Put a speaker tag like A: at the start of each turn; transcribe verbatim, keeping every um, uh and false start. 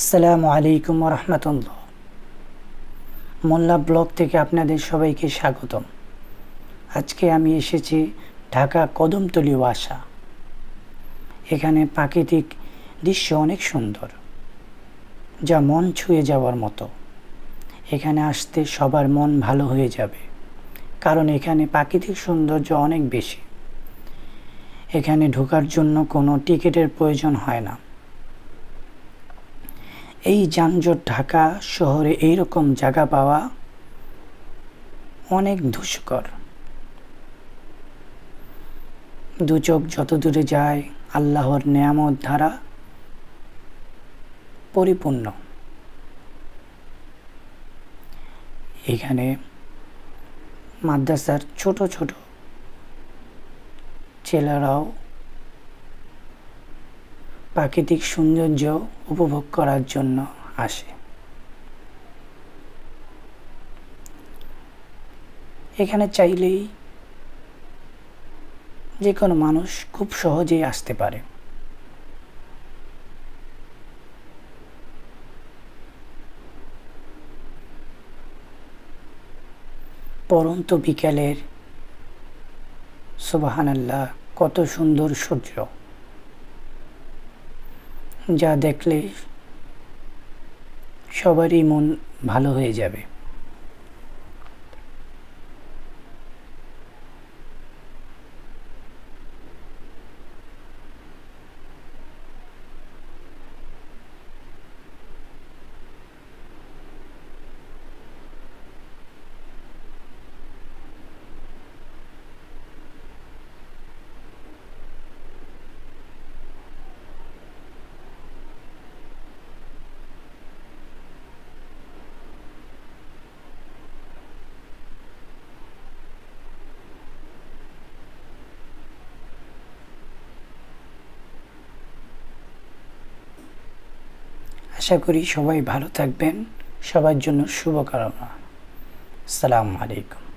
A: আসসালামু আলাইকুম ওয়া রাহমাতুল্লাহ। মোল্লা ব্লগ থেকে আপনাদের সবাইকে স্বাগতম। আজকে আমি এসেছি ঢাকা কদমতলী ওয়াসা। এখানে প্রাকৃতিক দৃশ্য অনেক সুন্দর, যা মন ছুঁয়ে যাওয়ার মতো। এখানে আসতে সবার মন ভালো হয়ে যাবে, কারণ এখানে প্রাকৃতিক সৌন্দর্য অনেক বেশি। এখানে ঢোকার জন্য কোনো টিকিটের প্রয়োজন হয় না। এই যানজট ঢাকা শহরে এইরকম জায়গা পাওয়া অনেক দুষ্কর। দু চোখ যত দূরে যায় আল্লাহর নেয়ামত ধারা পরিপূর্ণ। এখানে মাদ্রাসার ছোট ছোট ছেলেরাও প্রাকৃতিক সৌন্দর্য উপভোগ করার জন্য আসে। এখানে চাইলেই যে কোনো মানুষ খুব সহজেই আসতে পারে। পরন্ত বিকেলের সুবহানাল্লাহ, কত সুন্দর সূর্য, যা দেখলে সবারই মন ভালো হয়ে যাবে। আশা করি সবাই ভালো থাকবেন। সবার জন্য শুভকামনা। আসসালামু আলাইকুম।